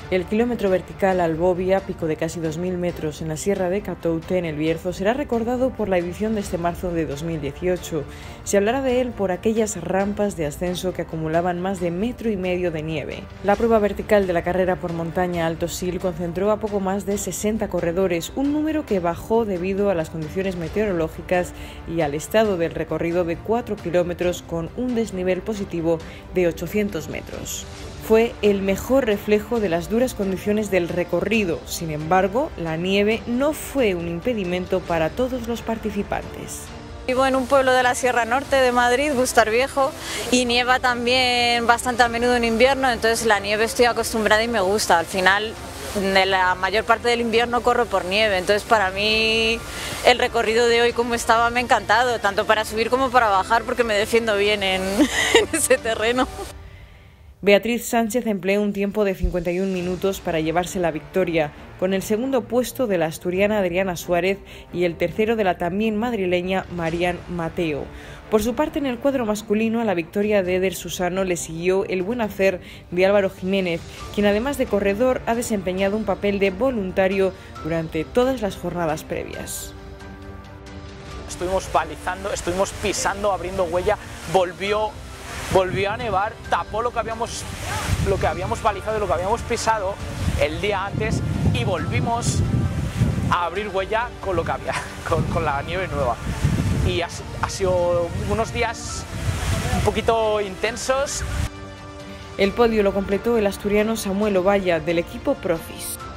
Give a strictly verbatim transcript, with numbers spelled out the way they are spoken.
El kilómetro vertical Albovia, pico de casi dos mil metros en la Sierra de Catoute, en el Bierzo, será recordado por la edición de este marzo de dos mil dieciocho. Se hablará de él por aquellas rampas de ascenso que acumulaban más de metro y medio de nieve. La prueba vertical de la carrera por montaña Alto Sil concentró a poco más de sesenta corredores, un número que bajó debido a las condiciones meteorológicas y al estado del recorrido de cuatro kilómetros con un desnivel positivo de ochocientos metros. Fue el mejor reflejo de las duras condiciones del recorrido. Sin embargo, la nieve no fue un impedimento para todos los participantes. Vivo en un pueblo de la Sierra Norte de Madrid, Bustar Viejo, y nieva también bastante a menudo en invierno, entonces la nieve estoy acostumbrada y me gusta. Al final, de la mayor parte del invierno corro por nieve, entonces para mí el recorrido de hoy como estaba me ha encantado, tanto para subir como para bajar, porque me defiendo bien en, en ese terreno. Beatriz Sánchez empleó un tiempo de cincuenta y un minutos para llevarse la victoria, con el segundo puesto de la asturiana Adriana Suárez y el tercero de la también madrileña Marian Mateo. Por su parte, en el cuadro masculino, a la victoria de Eder Susano le siguió el buen hacer de Álvaro Jiménez, quien además de corredor ha desempeñado un papel de voluntario durante todas las jornadas previas. Estuvimos balizando, estuvimos pisando, abriendo huella, volvió... Volvió a nevar, tapó lo que habíamos, lo que habíamos balizado y lo que habíamos pisado el día antes y volvimos a abrir huella con lo que había, con, con la nieve nueva. Y ha, ha sido unos días un poquito intensos. El podio lo completó el asturiano Samuel Ovalla del equipo Profis.